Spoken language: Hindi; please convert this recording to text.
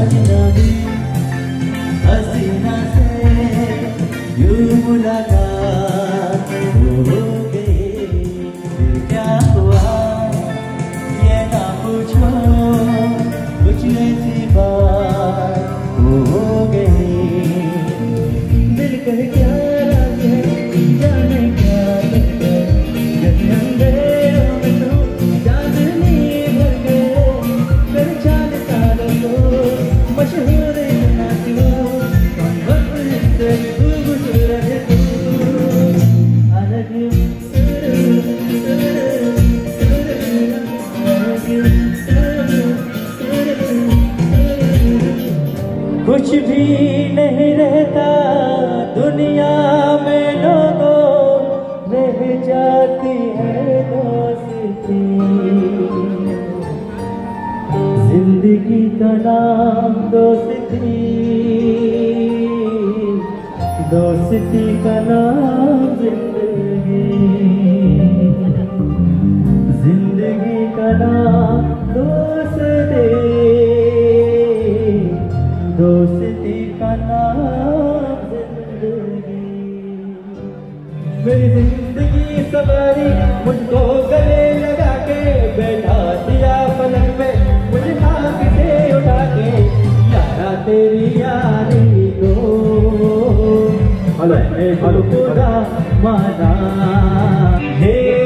अजनबी हसीना से यूं मुलाकात हो गई। फिर क्या हुआ ये ना पूछो, कुछ ऐसी बात हो गई। दिल कह क्या राज है, जाने क्या लगता है, जब अंधेरों में तुम चांदनी भर गए। कर चांद तारों को मशहूर इतना क्यों, कौन वक्त से खूबसूरत है तू। I love you, कुछ भी नहीं रहता दुनिया में लोगों, रह जाती है दोस्ती। जिंदगी का नाम दोस्ती, दोस्ती का नाम जिंदगी, जिंदगी का नाम दोस्ती, दोस्ती का नाम जिंदगी। मेरी जिंदगी सवारी मुझको गले लगा के, बैठा दिया पलंग पे मुझे आँख से उठा के। यारा तेरी यारी को मैंने पूरा माना है।